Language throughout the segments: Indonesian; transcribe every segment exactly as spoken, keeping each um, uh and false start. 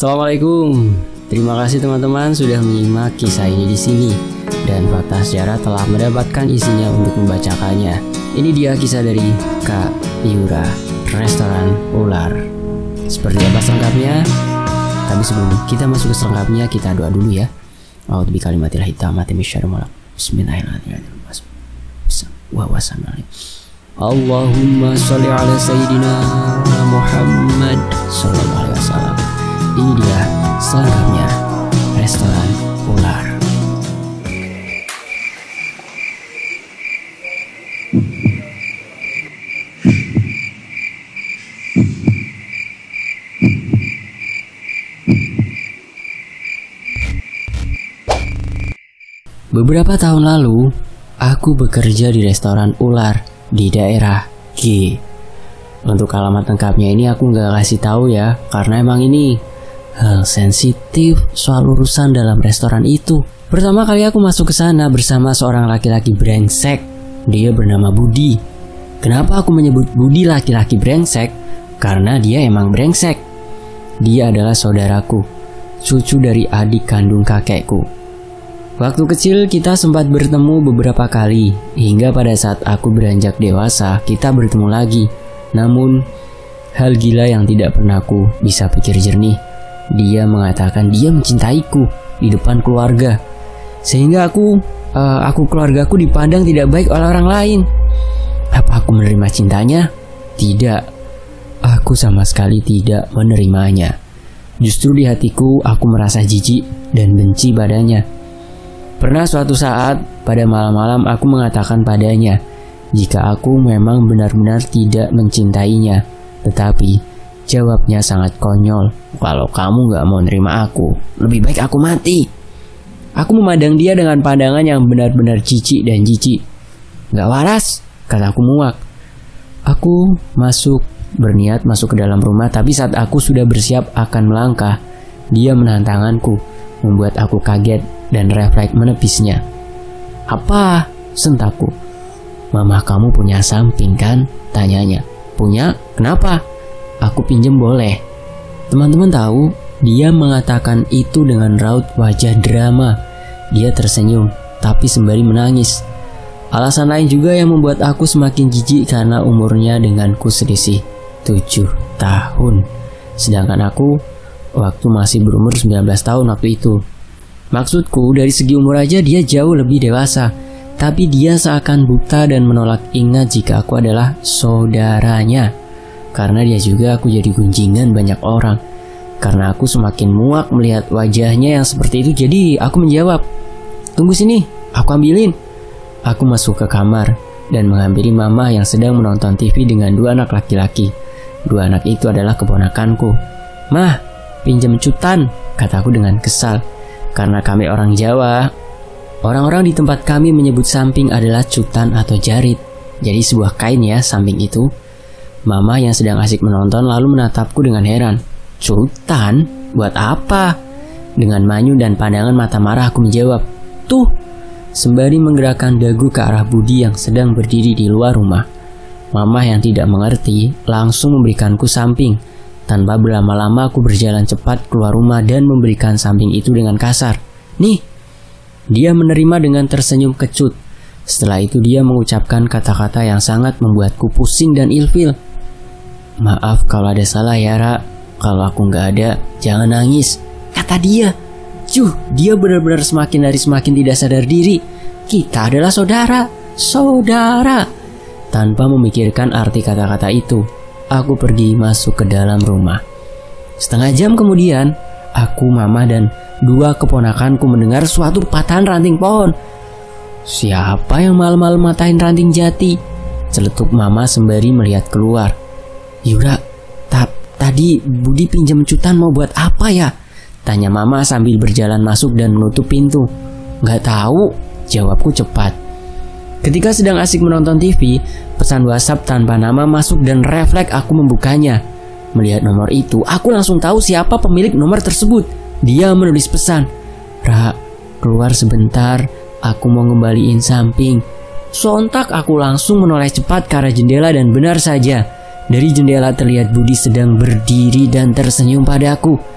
Assalamualaikum. Terima kasih teman-teman sudah menyimak kisah ini di sini, dan Fakta Sejarah telah mendapatkan isinya untuk membacakannya. Ini dia kisah dari Kak Yura, restoran ular. Seperti apa selengkapnya? Tapi sebelum kita masuk ke selengkapnya, kita doa dulu ya. A'udzu bikalimatil hitamati misyarri ma khalaq. Bismillahirrahmanirrahim. Wa wassalamu. Allahumma sholli ala sayyidina Muhammad sallallahu alaihi wasallam. Ini dia selengkapnya restoran ular. Beberapa tahun lalu, aku bekerja di restoran ular di daerah G. Untuk alamat lengkapnya ini aku nggak kasih tahu ya, karena emang ini hal sensitif soal urusan dalam restoran itu. Pertama kali aku masuk ke sana bersama seorang laki-laki brengsek. Dia bernama Budi. Kenapa aku menyebut Budi laki-laki brengsek? Karena dia emang brengsek. Dia adalah saudaraku, cucu dari adik kandung kakekku. Waktu kecil kita sempat bertemu beberapa kali, hingga pada saat aku beranjak dewasa kita bertemu lagi. Namun, hal gila yang tidak pernah aku bisa pikir jernih. Dia mengatakan dia mencintaiku di depan keluarga, sehingga aku, uh, aku keluargaku dipandang tidak baik oleh orang lain. Apa aku menerima cintanya? Tidak, aku sama sekali tidak menerimanya. Justru di hatiku aku merasa jijik dan benci padanya. Pernah suatu saat pada malam-malam aku mengatakan padanya jika aku memang benar-benar tidak mencintainya, tetapi jawabnya sangat konyol. Kalau kamu gak mau nerima aku, lebih baik aku mati. Aku memandang dia dengan pandangan yang benar-benar jijik dan jijik. Gak waras, kataku muak. Aku masuk, berniat masuk ke dalam rumah, tapi saat aku sudah bersiap akan melangkah, dia menahan tanganku, membuat aku kaget dan refleks menepisnya. Apa? Sentakku. Mama kamu punya samping kan? Tanyanya. Punya? Kenapa? Aku pinjem boleh. Teman-teman tahu, dia mengatakan itu dengan raut wajah drama. Dia tersenyum, tapi sembari menangis. Alasan lain juga yang membuat aku semakin jijik karena umurnya denganku selisih tujuh tahun. Sedangkan aku waktu masih berumur sembilan belas tahun waktu itu. Maksudku, dari segi umur aja dia jauh lebih dewasa, tapi dia seakan buta dan menolak ingat jika aku adalah saudaranya. Karena dia juga aku jadi gunjingan banyak orang. Karena aku semakin muak melihat wajahnya yang seperti itu, jadi aku menjawab, tunggu sini, aku ambilin. Aku masuk ke kamar dan menghampiri mama yang sedang menonton T V dengan dua anak laki-laki. Dua anak itu adalah keponakanku. Mah, pinjam cutan, kataku dengan kesal. Karena kami orang Jawa, orang-orang di tempat kami menyebut samping adalah cutan atau jarit. Jadi sebuah kain ya samping itu. Mama yang sedang asik menonton lalu menatapku dengan heran. Cutan? Buat apa? Dengan manyu dan pandangan mata marah aku menjawab, tuh, sembari menggerakkan dagu ke arah Budi yang sedang berdiri di luar rumah. Mama yang tidak mengerti langsung memberikanku samping. Tanpa berlama-lama aku berjalan cepat keluar rumah dan memberikan samping itu dengan kasar. Nih. Dia menerima dengan tersenyum kecut. Setelah itu dia mengucapkan kata-kata yang sangat membuatku pusing dan ilfil. Maaf kalau ada salah ya Ra. Kalau aku gak ada, jangan nangis, kata dia. Cuh, dia benar-benar semakin hari semakin tidak sadar diri. Kita adalah saudara. Saudara. Tanpa memikirkan arti kata-kata itu, aku pergi masuk ke dalam rumah. Setengah jam kemudian, aku, mama, dan dua keponakanku mendengar suatu patahan ranting pohon. Siapa yang malam-malam matahin ranting jati? Celetuk mama sembari melihat keluar. Yura, tap, tadi Budi pinjam cutan mau buat apa ya? Tanya mama sambil berjalan masuk dan menutup pintu. Gak tahu, jawabku cepat. Ketika sedang asik menonton T V, pesan WhatsApp tanpa nama masuk dan refleks aku membukanya. Melihat nomor itu, aku langsung tahu siapa pemilik nomor tersebut. Dia menulis pesan, Ra, keluar sebentar, aku mau ngembaliin samping. Sontak aku langsung menoleh cepat ke arah jendela dan benar saja, dari jendela terlihat Budi sedang berdiri dan tersenyum padaku.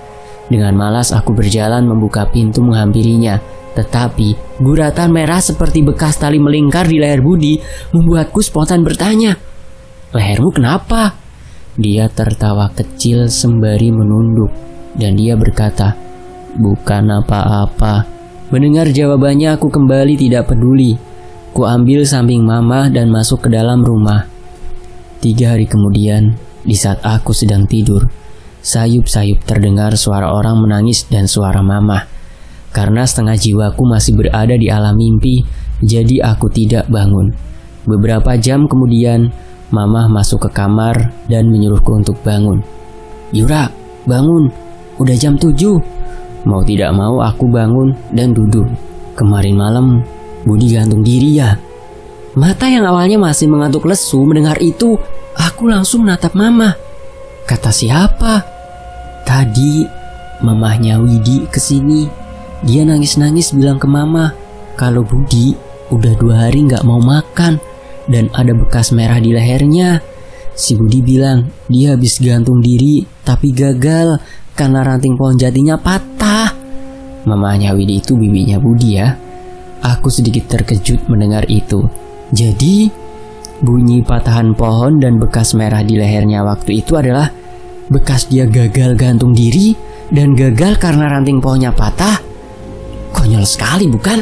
Dengan malas aku berjalan membuka pintu menghampirinya. Tetapi guratan merah seperti bekas tali melingkar di leher Budi membuatku spontan bertanya, "Lehermu kenapa?" Dia tertawa kecil sembari menunduk, dan dia berkata, "Bukan apa-apa." Mendengar jawabannya aku kembali tidak peduli. Ku ambil samping mama dan masuk ke dalam rumah. Tiga hari kemudian, di saat aku sedang tidur, sayup-sayup terdengar suara orang menangis dan suara mama. Karena setengah jiwaku masih berada di alam mimpi, jadi aku tidak bangun. Beberapa jam kemudian, mama masuk ke kamar dan menyuruhku untuk bangun. "Yura, bangun, udah jam tujuh. Mau tidak mau aku bangun dan duduk. Kemarin malam, Budi gantung diri ya. Mata yang awalnya masih mengantuk lesu mendengar itu, aku langsung natap mama. Kata siapa? Tadi, mamahnya Widi kesini. Dia nangis-nangis bilang ke mama kalau Budi udah dua hari gak mau makan dan ada bekas merah di lehernya. Si Budi bilang dia habis gantung diri tapi gagal karena ranting pohon jatinya patah. Mamanya Widi itu bibinya Budi ya. Aku sedikit terkejut mendengar itu. Jadi bunyi patahan pohon dan bekas merah di lehernya waktu itu adalah bekas dia gagal gantung diri dan gagal karena ranting pohonnya patah. Konyol sekali bukan?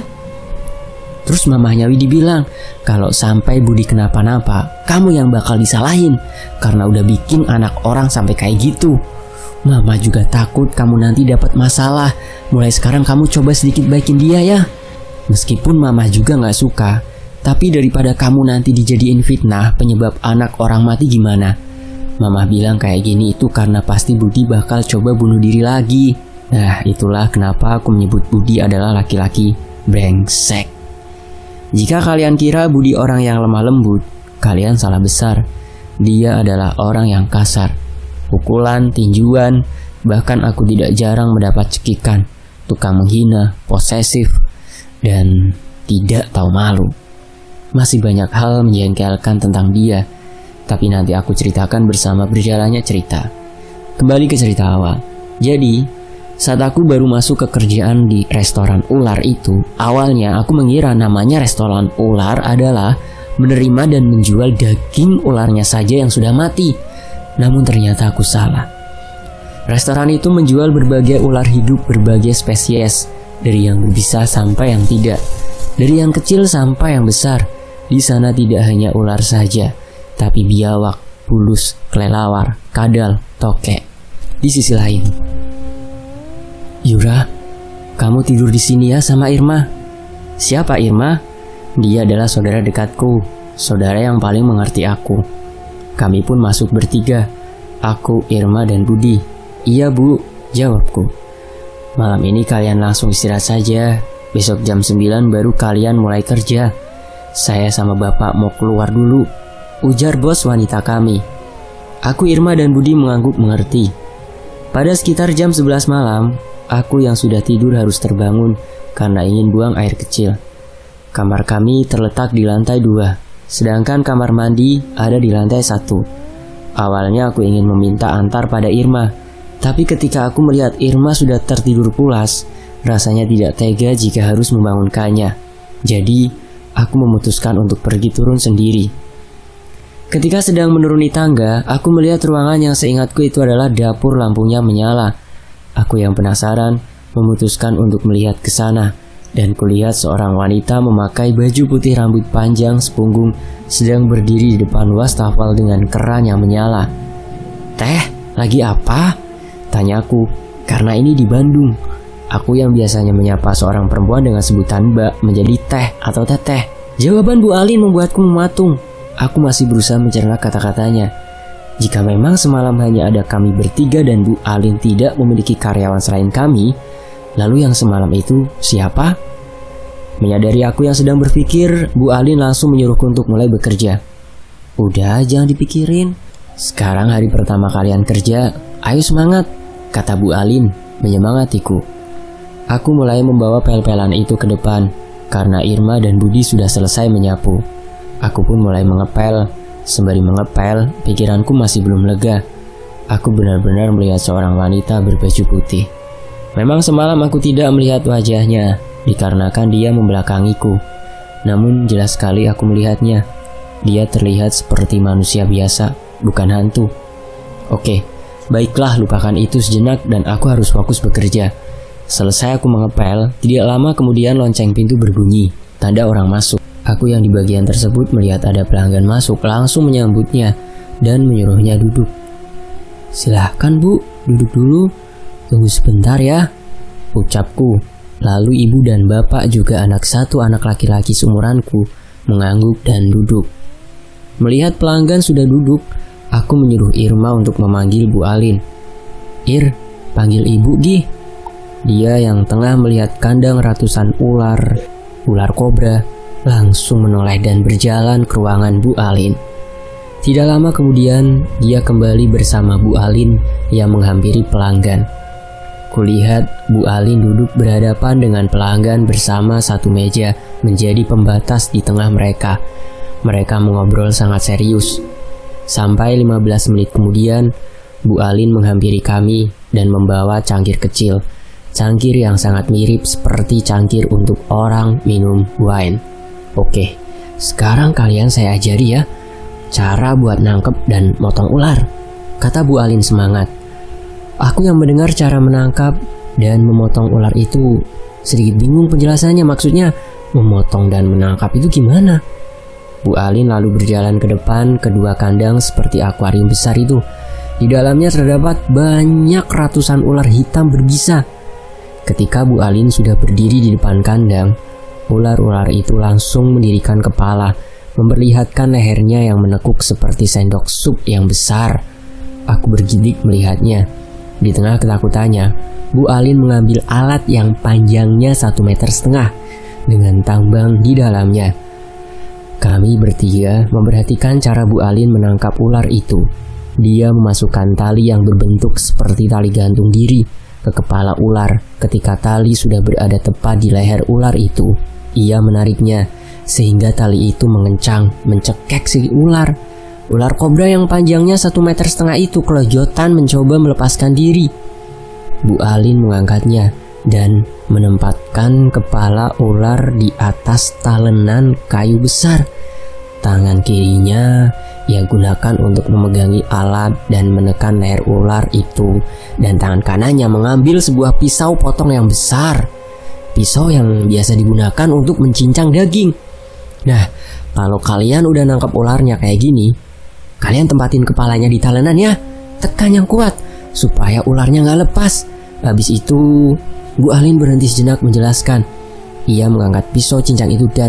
Terus mamahnya Widi bilang kalau sampai Budi kenapa-napa, kamu yang bakal disalahin karena udah bikin anak orang sampai kayak gitu. Mama juga takut kamu nanti dapat masalah. Mulai sekarang kamu coba sedikit baikin dia ya. Meskipun mama juga gak suka, tapi daripada kamu nanti dijadiin fitnah penyebab anak orang mati gimana? Mama bilang kayak gini itu karena pasti Budi bakal coba bunuh diri lagi. Nah, itulah kenapa aku menyebut Budi adalah laki-laki brengsek. Jika kalian kira Budi orang yang lemah lembut, kalian salah besar. Dia adalah orang yang kasar. Pukulan, tinjuan, bahkan aku tidak jarang mendapat cekikan. Tukang menghina, posesif, dan tidak tahu malu. Masih banyak hal menjengkelkan tentang dia, tapi nanti aku ceritakan bersama berjalannya cerita. Kembali ke cerita awal. Jadi, saat aku baru masuk ke kerjaan di restoran ular itu, awalnya aku mengira namanya restoran ular adalah menerima dan menjual daging ularnya saja yang sudah mati. Namun ternyata aku salah. Restoran itu menjual berbagai ular hidup berbagai spesies, dari yang berbisa sampai yang tidak, dari yang kecil sampai yang besar. Di sana tidak hanya ular saja, tapi biawak, bulus, kelelawar, kadal, tokek. Di sisi lain, "Yura, kamu tidur di sini ya sama Irma." "Siapa Irma?" "Dia adalah saudara dekatku, saudara yang paling mengerti aku." Kami pun masuk bertiga, aku, Irma, dan Budi. "Iya bu," jawabku. "Malam ini kalian langsung istirahat saja. Besok jam sembilan baru kalian mulai kerja. Saya sama bapak mau keluar dulu," ujar bos wanita kami. Aku, Irma, dan Budi mengangguk mengerti. Pada sekitar jam sebelas malam, aku yang sudah tidur harus terbangun karena ingin buang air kecil. Kamar kami terletak di lantai dua, sedangkan kamar mandi ada di lantai satu. Awalnya aku ingin meminta antar pada Irma, tapi ketika aku melihat Irma sudah tertidur pulas, rasanya tidak tega jika harus membangunkannya. Jadi, aku memutuskan untuk pergi turun sendiri. Ketika sedang menuruni tangga, aku melihat ruangan yang seingatku itu adalah dapur lampunya menyala. Aku yang penasaran memutuskan untuk melihat ke sana, dan kulihat seorang wanita memakai baju putih rambut panjang sepunggung sedang berdiri di depan wastafel dengan keran yang menyala. "Teh, lagi apa?" tanyaku, karena ini di Bandung. Aku yang biasanya menyapa seorang perempuan dengan sebutan Mbak menjadi Teh atau Teteh. Jawaban Bu Alin membuatku mematung. Aku masih berusaha mencerna kata-katanya. Jika memang semalam hanya ada kami bertiga dan Bu Alin tidak memiliki karyawan selain kami, lalu yang semalam itu siapa? Menyadari aku yang sedang berpikir, Bu Alin langsung menyuruhku untuk mulai bekerja. "Udah, jangan dipikirin. Sekarang hari pertama kalian kerja, ayo semangat," kata Bu Alin menyemangatiku. Aku mulai membawa pel-pelan itu ke depan, karena Irma dan Budi sudah selesai menyapu. Aku pun mulai mengepel. Sembari mengepel, pikiranku masih belum lega. Aku benar-benar melihat seorang wanita berbaju putih. Memang semalam aku tidak melihat wajahnya, dikarenakan dia membelakangiku. Namun jelas sekali aku melihatnya. Dia terlihat seperti manusia biasa, bukan hantu. Oke, baiklah, lupakan itu sejenak dan aku harus fokus bekerja. Selesai aku mengepel, tidak lama kemudian lonceng pintu berbunyi, tanda orang masuk. Aku yang di bagian tersebut melihat ada pelanggan masuk, langsung menyambutnya dan menyuruhnya duduk. Silahkan bu, duduk dulu, tunggu sebentar ya, ucapku. Lalu ibu dan bapak juga anak satu anak laki-laki seumuranku mengangguk dan duduk. Melihat pelanggan sudah duduk, aku menyuruh Irma untuk memanggil Bu Alin. Ir, panggil ibu Gi. Dia yang tengah melihat kandang ratusan ular, ular kobra, langsung menoleh dan berjalan ke ruangan Bu Alin. Tidak lama kemudian, dia kembali bersama Bu Alin yang menghampiri pelanggan. Kulihat Bu Alin duduk berhadapan dengan pelanggan bersama satu meja menjadi pembatas di tengah mereka. Mereka mengobrol sangat serius. Sampai lima belas menit kemudian, Bu Alin menghampiri kami dan membawa cangkir kecil. Cangkir yang sangat mirip seperti cangkir untuk orang minum wine. Oke, sekarang kalian saya ajari ya cara buat nangkep dan motong ular, kata Bu Alin semangat. Aku yang mendengar cara menangkap dan memotong ular itu sedikit bingung penjelasannya, maksudnya memotong dan menangkap itu gimana? Bu Alin lalu berjalan ke depan kedua kandang seperti akuarium besar itu. Di dalamnya terdapat banyak ratusan ular hitam berbisa. Ketika Bu Alin sudah berdiri di depan kandang, ular-ular itu langsung mendirikan kepala, memperlihatkan lehernya yang menekuk seperti sendok sup yang besar. Aku bergidik melihatnya. Di tengah ketakutannya, Bu Alin mengambil alat yang panjangnya satu meter setengah dengan tambang di dalamnya. Kami bertiga memperhatikan cara Bu Alin menangkap ular itu. Dia memasukkan tali yang berbentuk seperti tali gantung diri ke kepala ular. Ketika tali sudah berada tepat di leher ular itu, ia menariknya sehingga tali itu mengencang, mencekek si ular. Ular kobra yang panjangnya satu meter setengah itu kelojotan mencoba melepaskan diri. Bu Alin mengangkatnya dan menempatkan kepala ular di atas talenan kayu besar. Tangan kirinya ia gunakan untuk memegangi alat dan menekan leher ular itu, dan tangan kanannya mengambil sebuah pisau potong yang besar. Pisau yang biasa digunakan untuk mencincang daging. Nah, kalau kalian udah nangkap ularnya kayak gini, kalian tempatin kepalanya di talenan ya, tekan yang kuat supaya ularnya nggak lepas. Habis itu Bu Alin berhenti sejenak menjelaskan. Ia mengangkat pisau cincang itu dan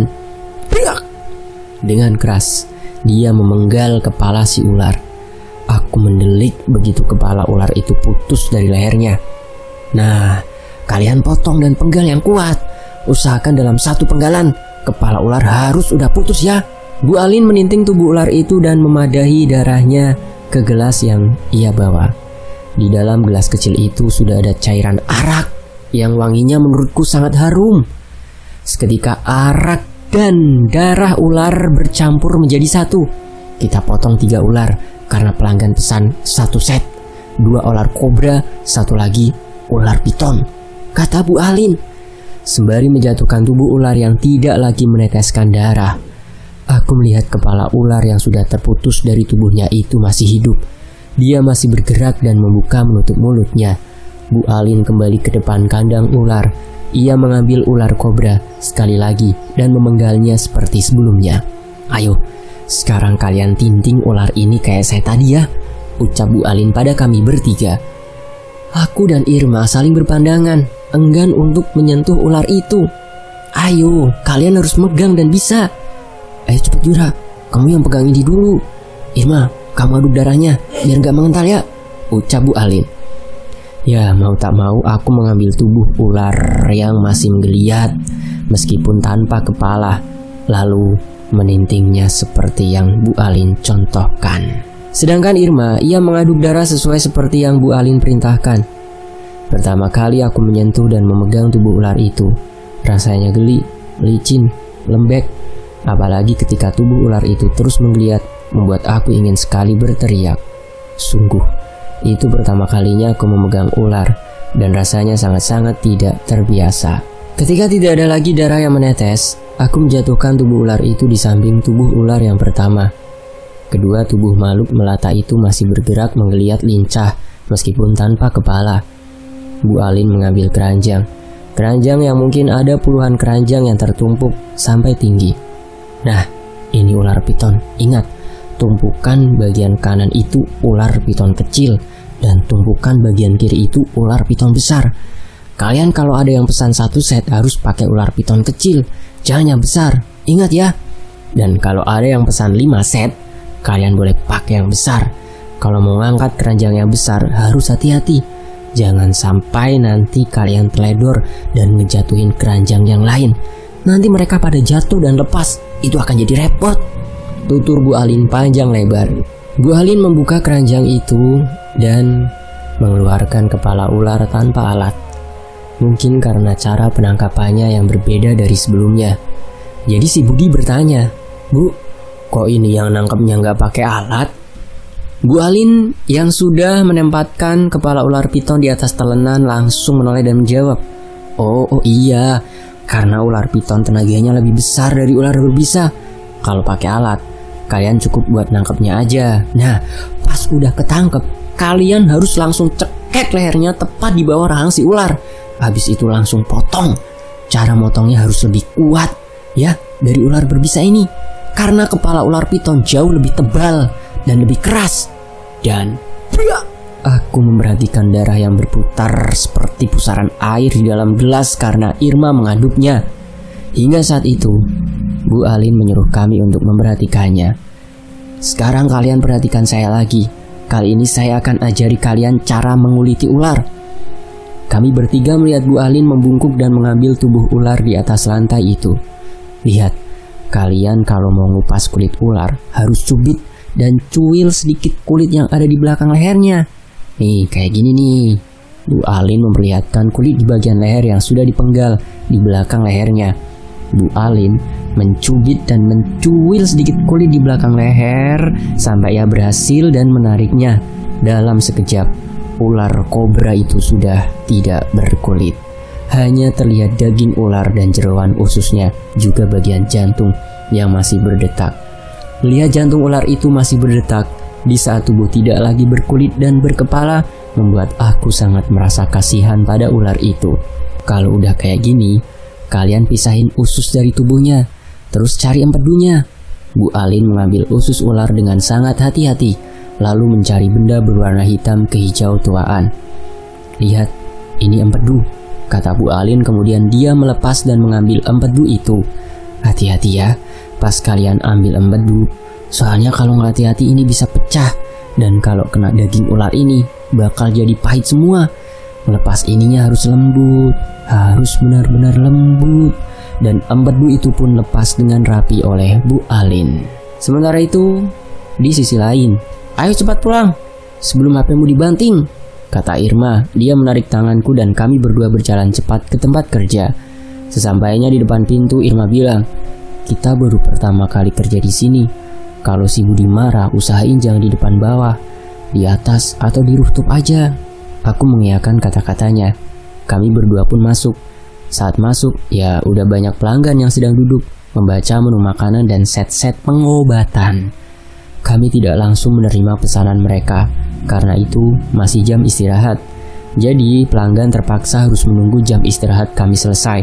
dengan keras dia memenggal kepala si ular. Aku mendelik begitu kepala ular itu putus dari lehernya. Nah, kalian potong dan penggal yang kuat. Usahakan dalam satu penggalan kepala ular harus udah putus ya. Bu Alin meninting tubuh ular itu dan memadahi darahnya ke gelas yang ia bawa. Di dalam gelas kecil itu sudah ada cairan arak yang wanginya menurutku sangat harum. Seketika arak dan darah ular bercampur menjadi satu. Kita potong tiga ular karena pelanggan pesan satu set. Dua ular kobra, satu lagi ular piton, kata Bu Alin sembari menjatuhkan tubuh ular yang tidak lagi meneteskan darah. Aku melihat kepala ular yang sudah terputus dari tubuhnya itu masih hidup. Dia masih bergerak dan membuka menutup mulutnya. Bu Alin kembali ke depan kandang ular. Ia mengambil ular kobra sekali lagi dan memenggalnya seperti sebelumnya. Ayo, sekarang kalian tinting ular ini kayak saya tadi ya, ucap Bu Alin pada kami bertiga. Aku dan Irma saling berpandangan, enggan untuk menyentuh ular itu. Ayo, kalian harus megang dan bisa. Ayo cepet Jura, kamu yang pegang ini dulu. Irma, kamu aduk darahnya biar gak mengental ya, ucap Bu Alin. Ya, mau tak mau aku mengambil tubuh ular yang masih menggeliat meskipun tanpa kepala, lalu menintingnya seperti yang Bu Alin contohkan. Sedangkan Irma, ia mengaduk darah sesuai seperti yang Bu Alin perintahkan. Pertama kali aku menyentuh dan memegang tubuh ular itu. Rasanya geli, licin, lembek. Apalagi ketika tubuh ular itu terus menggeliat, membuat aku ingin sekali berteriak. Sungguh, itu pertama kalinya aku memegang ular, dan rasanya sangat-sangat tidak terbiasa. Ketika tidak ada lagi darah yang menetes, aku menjatuhkan tubuh ular itu di samping tubuh ular yang pertama. Kedua tubuh makhluk melata itu masih bergerak menggeliat lincah meskipun tanpa kepala. Bu Alin mengambil keranjang. Keranjang yang mungkin ada puluhan keranjang yang tertumpuk sampai tinggi. Nah, ini ular piton. Ingat, tumpukan bagian kanan itu ular piton kecil dan tumpukan bagian kiri itu ular piton besar. Kalian kalau ada yang pesan satu set harus pakai ular piton kecil, jangan yang besar. Ingat ya. Dan kalau ada yang pesan lima set, kalian boleh pakai yang besar. Kalau mau ngangkat keranjang yang besar harus hati-hati. Jangan sampai nanti kalian teledor dan ngejatuhin keranjang yang lain. Nanti mereka pada jatuh dan lepas. Itu akan jadi repot. Tutur Bu Alin panjang lebar. Bu Alin membuka keranjang itu dan mengeluarkan kepala ular tanpa alat. Mungkin karena cara penangkapannya yang berbeda dari sebelumnya. Jadi si Budi bertanya, "Bu, kok ini yang nangkepnya nggak pakai alat?" Bu Alin yang sudah menempatkan kepala ular piton di atas telenan langsung menoleh dan menjawab, Oh, oh iya, karena ular piton tenaganya lebih besar dari ular berbisa. Kalau pakai alat, kalian cukup buat nangkepnya aja. Nah, pas udah ketangkep, kalian harus langsung cekek lehernya tepat di bawah rahang si ular. Habis itu langsung potong. Cara motongnya harus lebih kuat ya dari ular berbisa ini, karena kepala ular piton jauh lebih tebal dan lebih keras. Dan aku memperhatikan darah yang berputar seperti pusaran air di dalam gelas karena Irma mengaduknya. Hingga saat itu Bu Alin menyuruh kami untuk memperhatikannya. Sekarang kalian perhatikan saya lagi. Kali ini saya akan ajari kalian cara menguliti ular. Kami bertiga melihat Bu Alin membungkuk dan mengambil tubuh ular di atas lantai itu. Lihat, kalian kalau mau ngupas kulit ular harus cubit dan cuil sedikit kulit yang ada di belakang lehernya. Nih, kayak gini nih. Bu Alin memperlihatkan kulit di bagian leher yang sudah dipenggal di belakang lehernya. Bu Alin mencubit dan mencuil sedikit kulit di belakang leher sampai ia berhasil dan menariknya. Dalam sekejap, ular kobra itu sudah tidak berkulit. Hanya terlihat daging ular dan jeroan ususnya, juga bagian jantung yang masih berdetak. Melihat jantung ular itu masih berdetak di saat tubuh tidak lagi berkulit dan berkepala, membuat aku sangat merasa kasihan pada ular itu. Kalau udah kayak gini, kalian pisahin usus dari tubuhnya, terus cari empedunya. Bu Alin mengambil usus ular dengan sangat hati-hati, lalu mencari benda berwarna hitam kehijau tuaan. Lihat, ini empedu, kata Bu Alin. Kemudian dia melepas dan mengambil empedu itu. Hati-hati ya, pas kalian ambil empedu, soalnya kalau nggak hati-hati ini bisa pecah. Dan kalau kena daging ular ini, bakal jadi pahit semua. Melepas ininya harus lembut, harus benar-benar lembut. Dan empedu itu pun lepas dengan rapi oleh Bu Alin. Sementara itu, di sisi lain, ayo cepat pulang, sebelum H P-mu dibanting, kata Irma. Dia menarik tanganku dan kami berdua berjalan cepat ke tempat kerja. Sesampainya di depan pintu, Irma bilang, kita baru pertama kali kerja di sini. Kalau si Budi marah, usahain jangan di depan bawah, di atas atau di rooftop aja. Aku mengiyakan kata-katanya. Kami berdua pun masuk. Saat masuk, ya udah banyak pelanggan yang sedang duduk, membaca menu makanan dan set-set pengobatan. Kami tidak langsung menerima pesanan mereka, karena itu masih jam istirahat. Jadi pelanggan terpaksa harus menunggu jam istirahat kami selesai.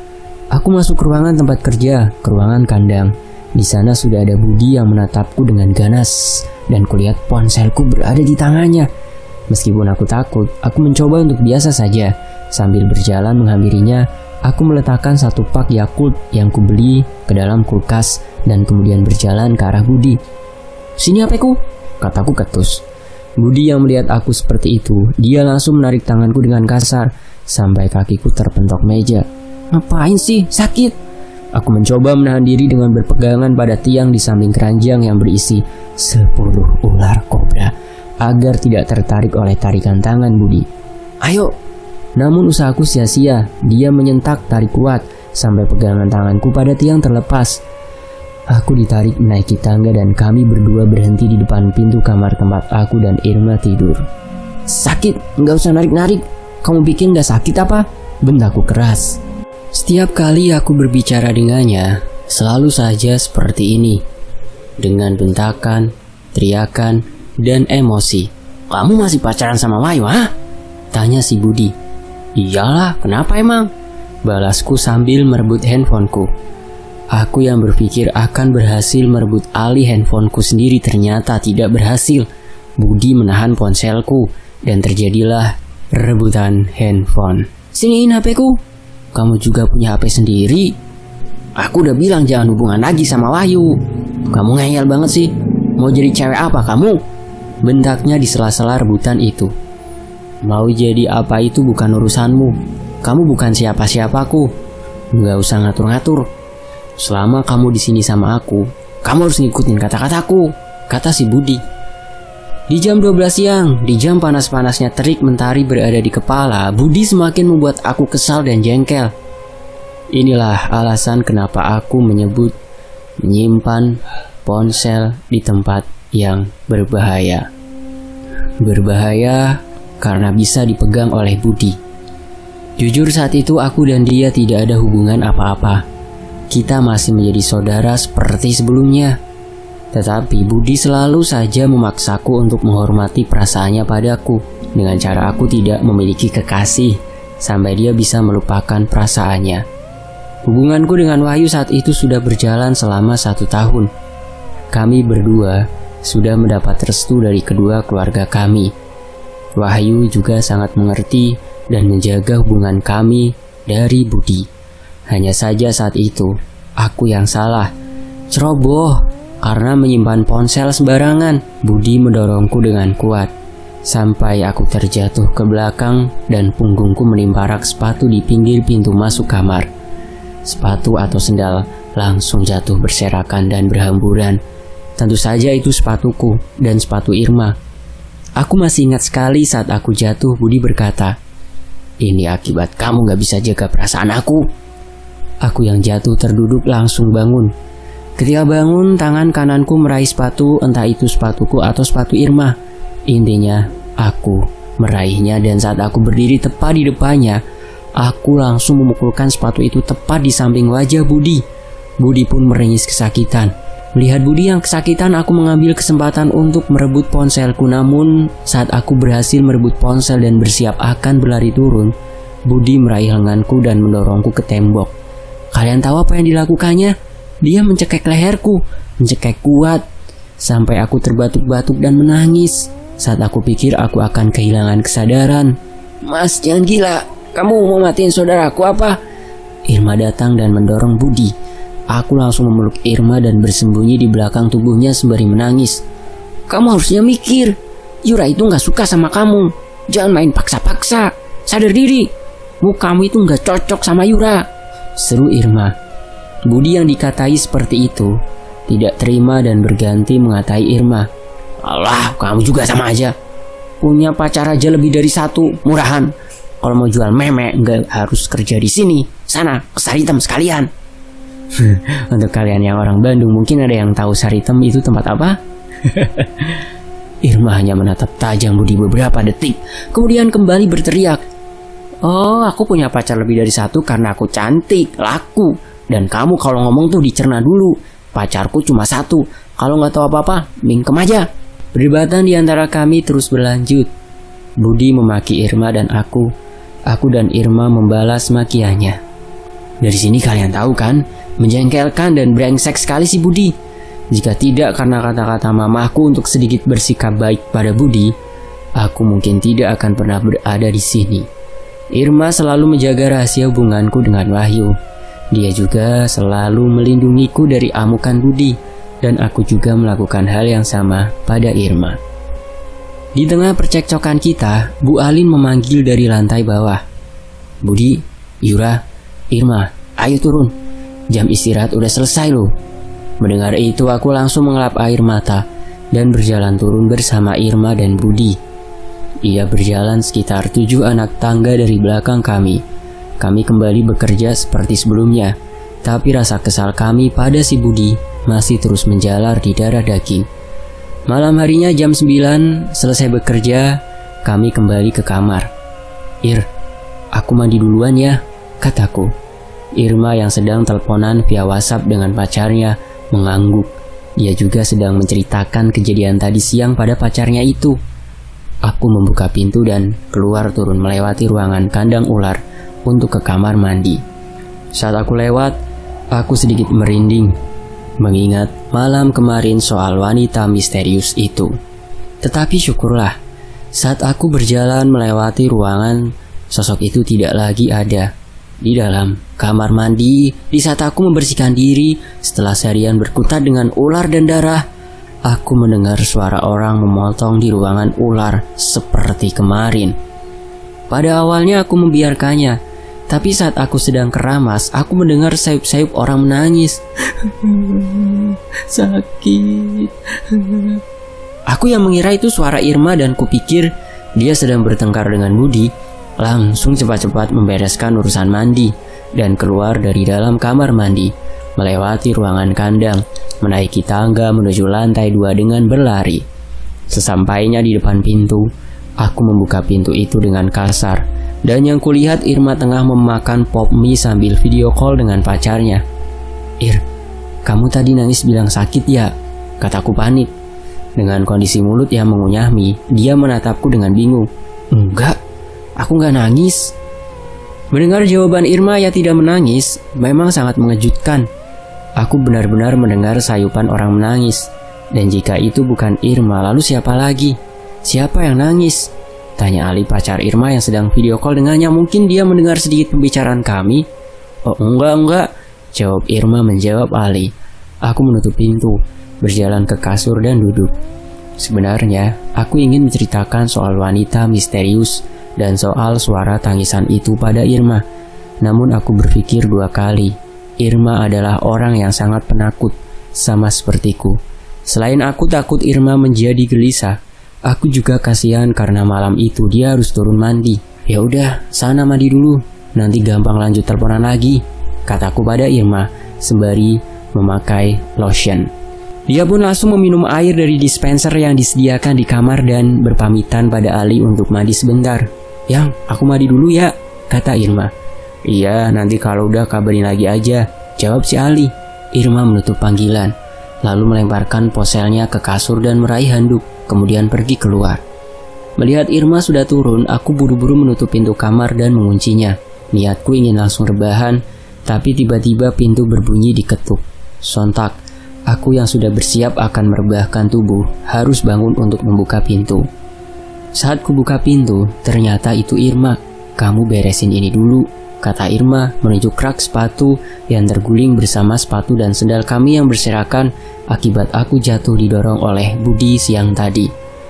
Aku masuk ke ruangan tempat kerja, ke ruangan kandang. Di sana sudah ada Budi yang menatapku dengan ganas, dan kulihat ponselku berada di tangannya. Meskipun aku takut, aku mencoba untuk biasa saja. Sambil berjalan menghampirinya, aku meletakkan satu pak Yakult yang kubeli ke dalam kulkas dan kemudian berjalan ke arah Budi. Sini H P-ku, kataku ketus. Budi yang melihat aku seperti itu, dia langsung menarik tanganku dengan kasar sampai kakiku terpentok meja. Ngapain sih? Sakit. Aku mencoba menahan diri dengan berpegangan pada tiang di samping keranjang yang berisi sepuluh ular kobra agar tidak tertarik oleh tarikan tangan Budi. Ayo. Namun usahaku sia-sia. Dia menyentak tarik kuat sampai pegangan tanganku pada tiang terlepas. Aku ditarik menaiki tangga dan kami berdua berhenti di depan pintu kamar tempat aku dan Irma tidur. Sakit, nggak usah narik-narik, Kamu bikin gak sakit apa? Bentakku keras. Setiap kali aku berbicara dengannya, selalu saja seperti ini. Dengan bentakan, teriakan, dan emosi. Kamu masih pacaran sama Wahyu, ha? Tanya si Budi. Iyalah, kenapa emang? Balasku sambil merebut handphoneku. Aku yang berpikir akan berhasil merebut alih handphoneku sendiri ternyata tidak berhasil. Budi menahan ponselku dan terjadilah rebutan handphone. Siniin H P-ku. Kamu juga punya H P sendiri. Aku udah bilang jangan hubungan lagi sama Wahyu. Kamu ngeyel banget sih. Mau jadi cewek apa kamu? Bentaknya di sela-sela rebutan itu. Mau jadi apa itu bukan urusanmu. Kamu bukan siapa-siapaku. Nggak usah ngatur-ngatur. Selama kamu di sini sama aku, kamu harus ngikutin kata-kataku, kata si Budi. Di jam dua belas siang, di jam panas-panasnya terik mentari berada di kepala, Budi semakin membuat aku kesal dan jengkel. Inilah alasan kenapa aku menyebut menyimpan ponsel di tempat yang berbahaya. Berbahaya karena bisa dipegang oleh Budi. Jujur saat itu aku dan dia tidak ada hubungan apa-apa. Kita masih menjadi saudara seperti sebelumnya. Tetapi Budi selalu saja memaksaku untuk menghormati perasaannya padaku dengan cara aku tidak memiliki kekasih sampai dia bisa melupakan perasaannya. Hubunganku dengan Wahyu saat itu sudah berjalan selama satu tahun. Kami berdua sudah mendapat restu dari kedua keluarga kami. Wahyu juga sangat mengerti dan menjaga hubungan kami dari Budi. Hanya saja saat itu, aku yang salah. Ceroboh, karena menyimpan ponsel sembarangan. Budi mendorongku dengan kuat. Sampai aku terjatuh ke belakang dan punggungku menimpa rak sepatu di pinggir pintu masuk kamar. Sepatu atau sendal langsung jatuh berserakan dan berhamburan. Tentu saja itu sepatuku dan sepatu Irma. Aku masih ingat sekali saat aku jatuh, Budi berkata, "Ini akibat kamu gak bisa jaga perasaan aku." Aku yang jatuh terduduk langsung bangun. Ketika bangun, tangan kananku meraih sepatu, entah itu sepatuku atau sepatu Irma. Intinya, aku meraihnya dan saat aku berdiri tepat di depannya, aku langsung memukulkan sepatu itu tepat di samping wajah Budi. Budi pun meringis kesakitan. Melihat Budi yang kesakitan, aku mengambil kesempatan untuk merebut ponselku. Namun, saat aku berhasil merebut ponsel dan bersiap akan berlari turun, Budi meraih lenganku dan mendorongku ke tembok. Kalian tahu apa yang dilakukannya? Dia mencekek leherku, mencekek kuat, sampai aku terbatuk-batuk dan menangis. Saat aku pikir aku akan kehilangan kesadaran. Mas, jangan gila. Kamu mau matiin saudaraku apa? Irma datang dan mendorong Budi. Aku langsung memeluk Irma dan bersembunyi di belakang tubuhnya sembari menangis. Kamu harusnya mikir. Yura itu gak suka sama kamu. Jangan main paksa-paksa. Sadar diri. Mukamu itu gak cocok sama Yura, seru Irma. Budi yang dikatai seperti itu tidak terima dan berganti mengatai Irma. Alah, kamu juga sama aja. Punya pacar aja lebih dari satu, murahan. Kalau mau jual meme nggak harus kerja di sini. Sana, ke Saritem sekalian. Untuk kalian yang orang Bandung, mungkin ada yang tahu Saritem itu tempat apa? Irma hanya menatap tajam Budi beberapa detik, kemudian kembali berteriak. Oh, aku punya pacar lebih dari satu karena aku cantik, laku. Dan kamu kalau ngomong tuh dicerna dulu. Pacarku cuma satu. Kalau nggak tahu apa-apa, mingkem aja. Perdebatan di antara kami terus berlanjut. Budi memaki Irma dan aku. Aku dan Irma membalas makiannya. Dari sini kalian tahu kan, menjengkelkan dan brengsek sekali si Budi. Jika tidak karena kata-kata mamaku untuk sedikit bersikap baik pada Budi, aku mungkin tidak akan pernah berada di sini. Irma selalu menjaga rahasia hubunganku dengan Wahyu. Dia juga selalu melindungiku dari amukan Budi, dan aku juga melakukan hal yang sama pada Irma. Di tengah percekcokan kita, Bu Alin memanggil dari lantai bawah. Budi, Yura, Irma, ayo turun. Jam istirahat udah selesai loh. Mendengar itu aku langsung mengelap air mata dan berjalan turun bersama Irma dan Budi. Ia berjalan sekitar tujuh anak tangga dari belakang kami. Kami kembali bekerja seperti sebelumnya, tapi rasa kesal kami pada si Budi masih terus menjalar di darah daging. Malam harinya jam sembilan, selesai bekerja, kami kembali ke kamar. Ir, aku mandi duluan ya, kataku. Irma yang sedang teleponan via WhatsApp dengan pacarnya mengangguk. Dia juga sedang menceritakan kejadian tadi siang pada pacarnya itu. Aku membuka pintu dan keluar turun melewati ruangan kandang ular untuk ke kamar mandi. Saat aku lewat, aku sedikit merinding mengingat malam kemarin soal wanita misterius itu. Tetapi syukurlah, saat aku berjalan melewati ruangan, sosok itu tidak lagi ada. Di dalam kamar mandi, di saat aku membersihkan diri setelah seharian berkutat dengan ular dan darah, aku mendengar suara orang memotong di ruangan ular seperti kemarin. Pada awalnya aku membiarkannya, tapi saat aku sedang keramas, aku mendengar sayup-sayup orang menangis. Sakit. Aku yang mengira itu suara Irma dan kupikir dia sedang bertengkar dengan Budi. Langsung cepat-cepat membereskan urusan mandi dan keluar dari dalam kamar mandi, melewati ruangan kandang, menaiki tangga menuju lantai dua dengan berlari. Sesampainya di depan pintu, aku membuka pintu itu dengan kasar, dan yang kulihat Irma tengah memakan pop mie sambil video call dengan pacarnya. Ir, kamu tadi nangis bilang sakit ya? Kataku panik. Dengan kondisi mulut yang mengunyah mie, dia menatapku dengan bingung. Enggak, aku nggak nangis. Mendengar jawaban Irma yang tidak menangis memang sangat mengejutkan. Aku benar-benar mendengar sayupan orang menangis. Dan jika itu bukan Irma, lalu siapa lagi? Siapa yang nangis? Tanya Ali, pacar Irma yang sedang video call dengannya. Mungkin dia mendengar sedikit pembicaraan kami. Oh enggak, enggak, jawab Irma menjawab Ali. Aku menutup pintu, berjalan ke kasur dan duduk. Sebenarnya, aku ingin menceritakan soal wanita misterius dan soal suara tangisan itu pada Irma. Namun aku berpikir dua kali. Irma adalah orang yang sangat penakut, sama sepertiku. Selain aku takut Irma menjadi gelisah, aku juga kasihan karena malam itu dia harus turun mandi. Ya udah, sana mandi dulu, nanti gampang lanjut teleponan lagi, kataku pada Irma sembari memakai lotion. Dia pun langsung meminum air dari dispenser yang disediakan di kamar dan berpamitan pada Ali untuk mandi sebentar. Yang, aku mandi dulu ya, kata Irma. Iya, nanti kalau udah kabarin lagi aja, jawab si Ali. Irma menutup panggilan, lalu melemparkan poselnya ke kasur dan meraih handuk, kemudian pergi keluar. Melihat Irma sudah turun, aku buru-buru menutup pintu kamar dan menguncinya. Niatku ingin langsung rebahan, tapi tiba-tiba pintu berbunyi diketuk. Sontak, aku yang sudah bersiap akan merebahkan tubuh harus bangun untuk membuka pintu. Saat kubuka pintu, ternyata itu Irma. Kamu beresin ini dulu, kata Irma menunjuk rak sepatu yang terguling bersama sepatu dan sendal kami yang berserakan akibat aku jatuh didorong oleh Budi siang tadi.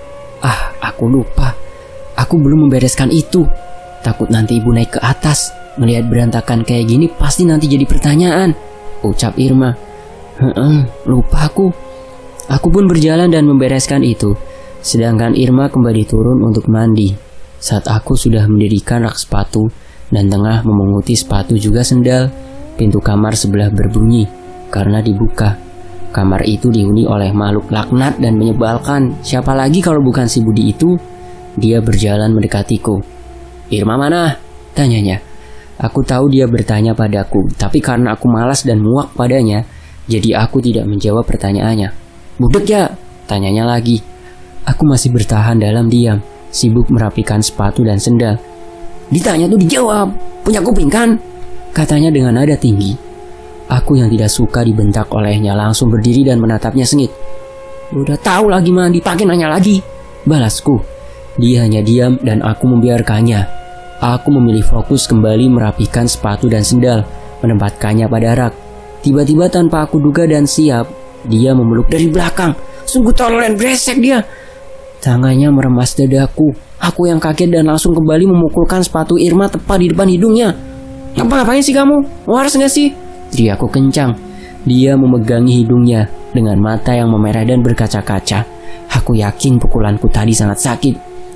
Ah, aku lupa. Aku belum membereskan itu. Takut nanti ibu naik ke atas. Melihat berantakan kayak gini pasti nanti jadi pertanyaan, ucap Irma. Heeh, lupa aku. Aku pun berjalan dan membereskan itu. Sedangkan Irma kembali turun untuk mandi. Saat aku sudah mendirikan rak sepatu dan tengah memunguti sepatu juga sendal, pintu kamar sebelah berbunyi karena dibuka. Kamar itu dihuni oleh makhluk laknat dan menyebalkan. Siapa lagi kalau bukan si Budi itu? Dia berjalan mendekatiku. Irma mana? Tanyanya. Aku tahu dia bertanya padaku, tapi karena aku malas dan muak padanya, jadi aku tidak menjawab pertanyaannya. Budek ya? Tanyanya lagi. Aku masih bertahan dalam diam, sibuk merapikan sepatu dan sendal. Ditanya tuh dijawab, punya kuping kan? Katanya dengan nada tinggi. Aku yang tidak suka dibentak olehnya langsung berdiri dan menatapnya sengit. Udah tahu lagi mandi, pakai nanya lagi, balasku. Dia hanya diam dan aku membiarkannya. Aku memilih fokus kembali merapikan sepatu dan sendal, menempatkannya pada rak. Tiba-tiba tanpa aku duga dan siap, dia memeluk dari belakang. Sungguh tolol dan brengsek dia. Tangannya meremas dadaku. Aku yang kaget dan langsung kembali memukulkan sepatu Irma tepat di depan hidungnya. Ngapa-ngapain sih kamu? Waras gak sih? Teriakku kencang. Dia memegangi hidungnya dengan mata yang memerah dan berkaca-kaca. Aku yakin pukulanku tadi sangat sakit.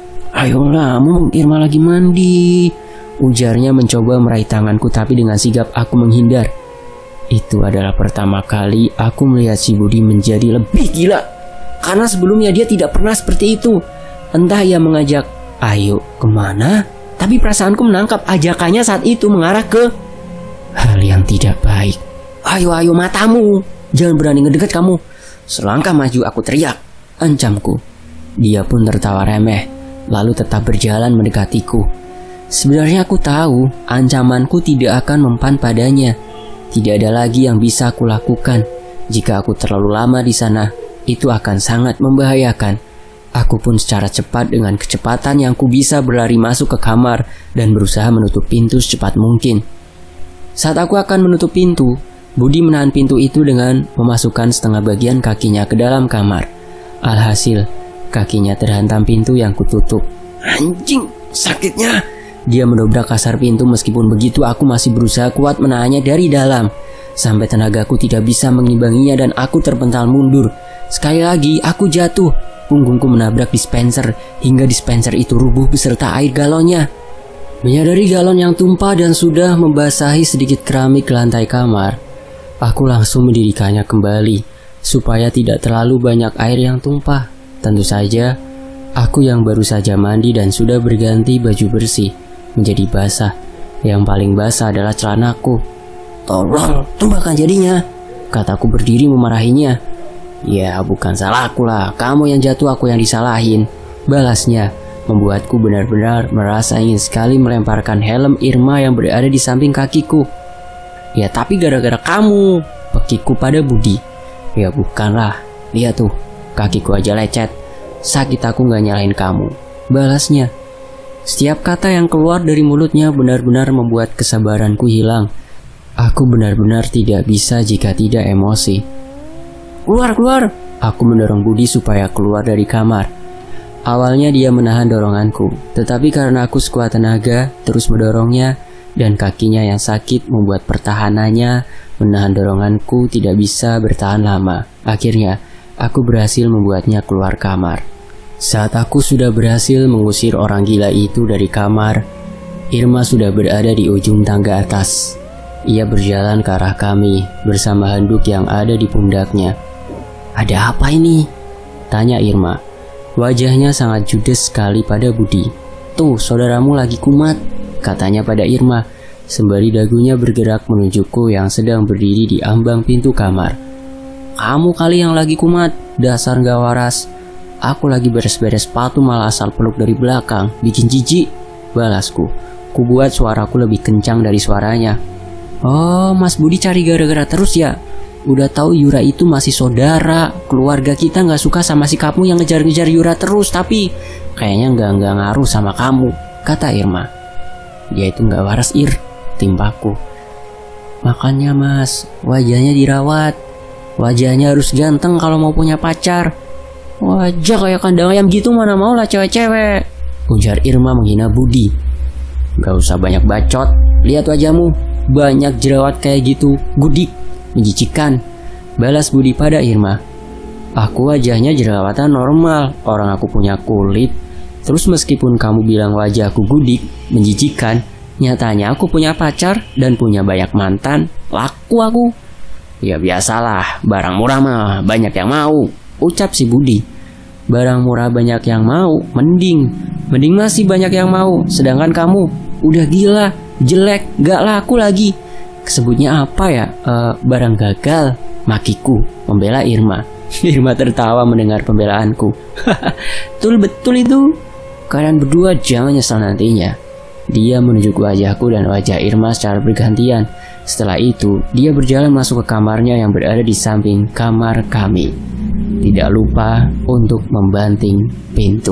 Ayolah, Irma lagi mandi, ujarnya mencoba meraih tanganku, tapi dengan sigap aku menghindar. Itu adalah pertama kali aku melihat si Budi menjadi lebih gila. Karena sebelumnya dia tidak pernah seperti itu. Entah ia mengajak, ayo kemana? Tapi perasaanku menangkap ajakannya saat itu mengarah ke hal yang tidak baik. Ayo, ayo matamu, jangan berani ngedekat kamu. Selangkah maju, aku teriak, ancamku. Dia pun tertawa remeh, lalu tetap berjalan mendekatiku. Sebenarnya aku tahu ancamanku tidak akan mempan padanya. Tidak ada lagi yang bisa aku lakukan. Jika aku terlalu lama di sana, itu akan sangat membahayakan. Aku pun secara cepat dengan kecepatan yang ku bisa berlari masuk ke kamar dan berusaha menutup pintu secepat mungkin. Saat aku akan menutup pintu, Budi menahan pintu itu dengan memasukkan setengah bagian kakinya ke dalam kamar. Alhasil, kakinya terhantam pintu yang kututup. Anjing, sakitnya! Dia mendobrak kasar pintu. Meskipun begitu, aku masih berusaha kuat menahannya dari dalam. Sampai tenagaku tidak bisa mengimbanginya dan aku terpental mundur. Sekali lagi, aku jatuh. Punggungku menabrak dispenser hingga dispenser itu rubuh beserta air galonnya. Menyadari galon yang tumpah dan sudah membasahi sedikit keramik lantai kamar, aku langsung mendirikannya kembali supaya tidak terlalu banyak air yang tumpah. Tentu saja, aku yang baru saja mandi dan sudah berganti baju bersih menjadi basah. Yang paling basah adalah celanaku. Tolong, tumpahkan jadinya, kataku berdiri memarahinya. Ya, bukan salahku lah, kamu yang jatuh, aku yang disalahin, balasnya, membuatku benar-benar merasa ingin sekali melemparkan helm Irma yang berada di samping kakiku. Ya, tapi gara-gara kamu, pekiku pada Budi. Ya, bukanlah, lihat tuh, kakiku aja lecet. Sakit, aku gak nyalain kamu, balasnya. Setiap kata yang keluar dari mulutnya benar-benar membuat kesabaranku hilang. Aku benar-benar tidak bisa jika tidak emosi. Keluar, keluar! Aku mendorong Budi supaya keluar dari kamar. Awalnya dia menahan doronganku, tetapi karena aku sekuat tenaga terus mendorongnya, dan kakinya yang sakit membuat pertahanannya menahan doronganku tidak bisa bertahan lama. Akhirnya, aku berhasil membuatnya keluar kamar. Saat aku sudah berhasil mengusir orang gila itu dari kamar, Irma sudah berada di ujung tangga atas. Ia berjalan ke arah kami bersama handuk yang ada di pundaknya. Ada apa ini? Tanya Irma. Wajahnya sangat judes sekali pada Budi. Tuh, saudaramu lagi kumat, katanya pada Irma, sembari dagunya bergerak menunjukku yang sedang berdiri di ambang pintu kamar. Kamu kali yang lagi kumat, dasar gak waras. Aku lagi beres-beres sepatu malah asal peluk dari belakang, bikin jijik, balasku. Ku buat suaraku lebih kencang dari suaranya. Oh, Mas Budi cari gara-gara terus ya? Udah tahu Yura itu masih saudara. Keluarga kita gak suka sama sikapmu yang ngejar-ngejar Yura terus, tapi kayaknya gak, gak ngaruh sama kamu, kata Irma. Dia itu gak waras, Ir, timpaku. Makanya Mas, wajahnya dirawat. Wajahnya harus ganteng kalau mau punya pacar. Wajah kayak kandang ayam gitu mana mau lah cewek-cewek, ujar Irma menghina Budi. Gak usah banyak bacot, lihat wajahmu, banyak jerawat kayak gitu, gudik, menjijikkan, balas Budi pada Irma. Aku wajahnya jerawatan normal, orang aku punya kulit. Terus meskipun kamu bilang wajahku gudik, menjijikkan, nyatanya aku punya pacar dan punya banyak mantan, laku aku. Ya biasalah, barang murah mah banyak yang mau, ucap si Budi. Barang murah banyak yang mau, mending Mending masih banyak yang mau. Sedangkan kamu udah gila, jelek, gak laku lagi. Kesebutnya apa ya? Uh, barang gagal, makiku, membela Irma. Irma tertawa mendengar pembelaanku. Betul-betul itu. Kalian berdua jangan nyesal nantinya. Dia menunjuk wajahku dan wajah Irma secara bergantian. Setelah itu, dia berjalan masuk ke kamarnya yang berada di samping kamar kami. Tidak lupa untuk membanting pintu.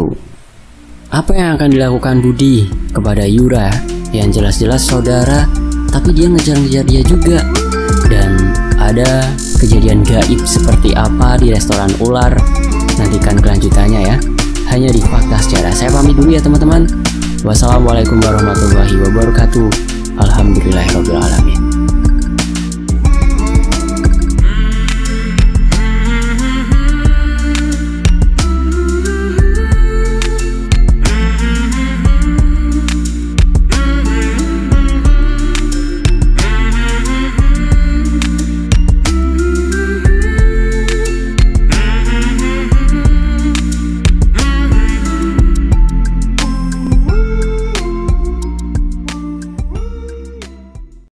Apa yang akan dilakukan Budi kepada Yura yang jelas-jelas saudara, tapi dia ngejar-ngejar dia juga? Dan ada kejadian gaib seperti apa di restoran ular? Nantikan kelanjutannya ya, hanya di Fakta Sejarah. Saya pamit dulu ya teman-teman. Wassalamualaikum warahmatullahi wabarakatuh. Alhamdulillahirabbil alamin.